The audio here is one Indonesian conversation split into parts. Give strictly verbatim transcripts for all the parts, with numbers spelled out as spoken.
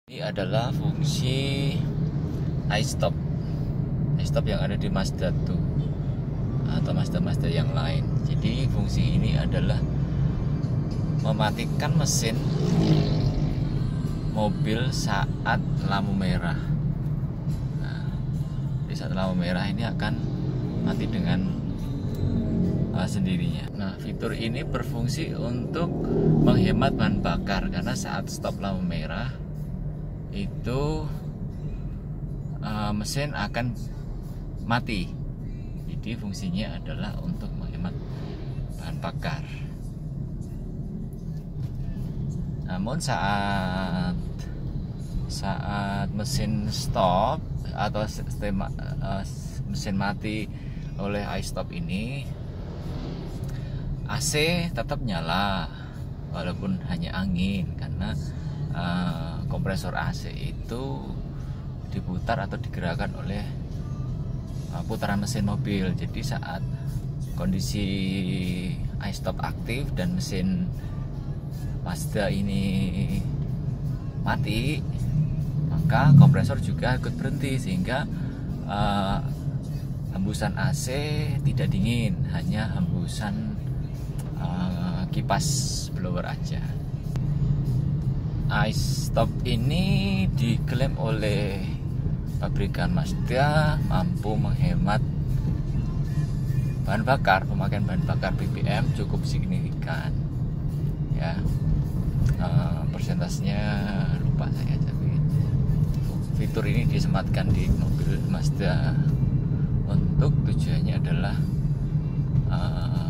Ini adalah fungsi iStop iStop yang ada di Mazda dua atau Mazda-Mazda yang lain. Jadi fungsi ini adalah mematikan mesin mobil saat lampu merah. Nah, di saat lampu merah ini akan mati dengan uh, sendirinya. Nah, fitur ini berfungsi untuk menghemat bahan bakar karena saat stop lampu merah itu uh, mesin akan mati. Jadi fungsinya adalah untuk menghemat bahan bakar. Namun saat saat mesin stop atau sistem uh, mesin mati oleh iStop ini, A C tetap nyala walaupun hanya angin karena uh, kompresor A C itu diputar atau digerakkan oleh uh, putaran mesin mobil. Jadi saat kondisi iStop aktif dan mesin Mazda ini mati, maka kompresor juga ikut berhenti sehingga uh, hembusan A C tidak dingin, hanya hembusan uh, kipas blower aja. iStop ini diklaim oleh pabrikan Mazda mampu menghemat bahan bakar, pemakaian bahan bakar B B M cukup signifikan. Ya, uh, persentasenya lupa saya, tapi fitur ini disematkan di mobil Mazda untuk tujuannya adalah uh,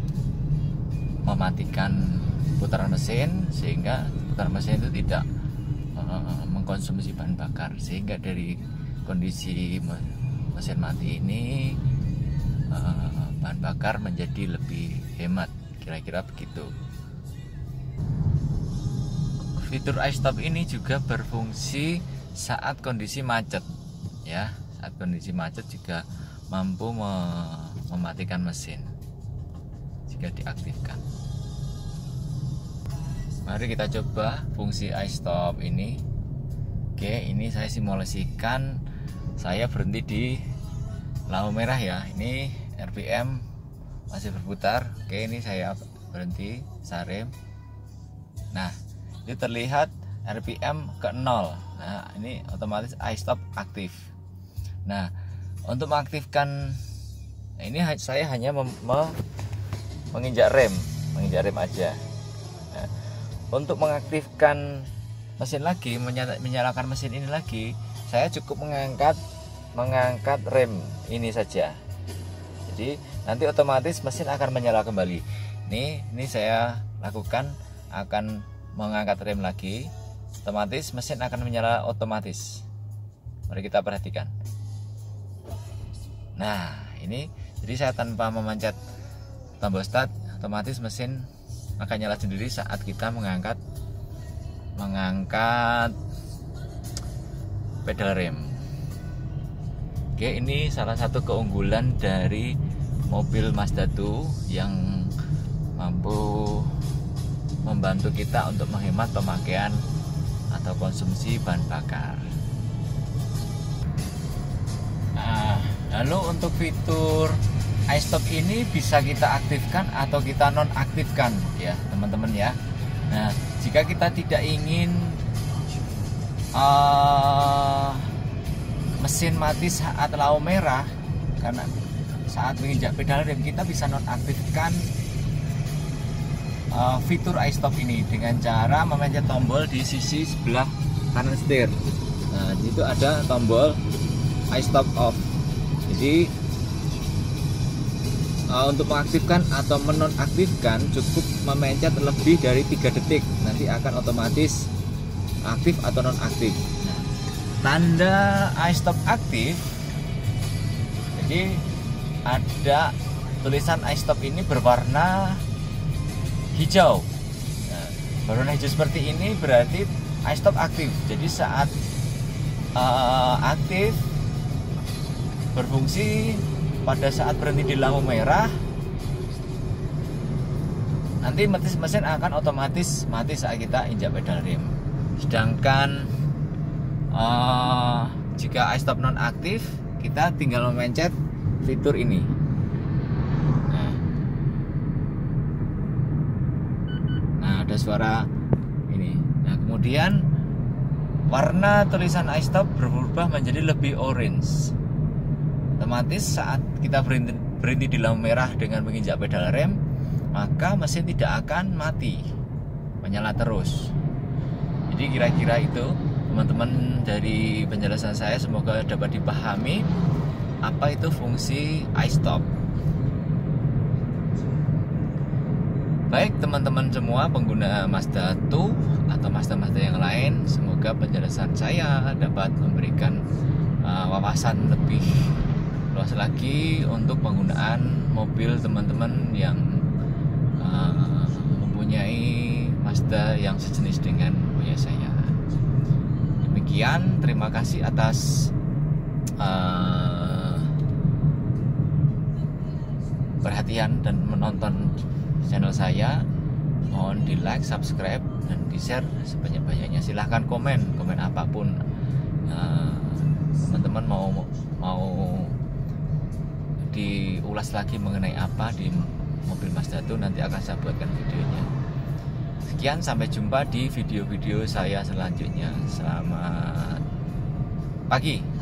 mematikan putaran mesin sehingga putaran mesin itu tidak uh, mengkonsumsi bahan bakar, sehingga dari kondisi mesin mati ini uh, bahan bakar menjadi lebih hemat, kira-kira begitu. Fitur iStop ini juga berfungsi saat kondisi macet, ya. Saat kondisi macet juga mampu me- mematikan mesin jika diaktifkan. Mari kita coba fungsi iStop ini. Oke, ini saya simulasikan saya berhenti di lampu merah ya. Ini R P M masih berputar. Oke, ini saya berhenti, sarem. Nah, ini terlihat R P M ke nol. Nah, ini otomatis iStop aktif. Nah, untuk mengaktifkan, nah ini saya hanya mem- me- menginjak rem, menginjak rem aja. Nah, untuk mengaktifkan mesin lagi, menyala- menyalakan mesin ini lagi, saya cukup mengangkat mengangkat rem ini saja. Jadi nanti otomatis mesin akan menyala kembali. Ini ini saya lakukan, akan mengangkat rem lagi, otomatis mesin akan menyala otomatis. Mari kita perhatikan. Nah, ini jadi saya tanpa memencet tombol start, otomatis mesin akan nyala sendiri saat kita mengangkat mengangkat pedal rem. Oke, ini salah satu keunggulan dari mobil Mazda dua yang mampu membantu kita untuk menghemat pemakaian atau konsumsi bahan bakar. Nah, lalu untuk fitur iStop ini bisa kita aktifkan atau kita nonaktifkan ya teman-teman ya. Nah, jika kita tidak ingin uh, mesin mati saat lampu merah karena saat menginjak pedal rem, kita bisa nonaktifkan uh, fitur iStop ini dengan cara memencet tombol di sisi sebelah kanan setir. Nah, di situ ada tombol iStop off. Jadi uh, untuk mengaktifkan atau menonaktifkan cukup memencet lebih dari tiga detik, nanti akan otomatis aktif atau nonaktif. Nah, tanda iStop aktif, jadi ada tulisan iStop ini berwarna hijau. Nah, berwarna hijau seperti ini berarti iStop aktif. Jadi saat uh, aktif berfungsi pada saat berhenti di lampu merah, nanti mesin akan otomatis mati saat kita injak pedal rem. Sedangkan uh, jika iStop nonaktif, kita tinggal memencet fitur ini. Nah, nah ada suara ini. Nah, kemudian warna tulisan iStop berubah menjadi lebih orange. Otomatis saat kita berhenti, berhenti di lampu merah dengan menginjak pedal rem, maka mesin tidak akan mati, menyala terus. Jadi kira-kira itu teman-teman dari penjelasan saya, semoga dapat dipahami apa itu fungsi iStop. Baik teman-teman semua pengguna Mazda dua atau Mazda-Mazda yang lain, semoga penjelasan saya dapat memberikan uh, wawasan lebih luas lagi untuk penggunaan mobil teman-teman yang uh, mempunyai Mazda yang sejenis dengan punya saya. Demikian, terima kasih atas uh, perhatian dan menonton channel saya. Mohon di like, subscribe, dan di share sebanyak-banyaknya. Silahkan komen, komen apapun teman-teman uh, mau mau diulas lagi mengenai apa di mobil Mazda dua, nanti akan saya buatkan videonya. Sekian, sampai jumpa di video-video saya selanjutnya. Selamat pagi.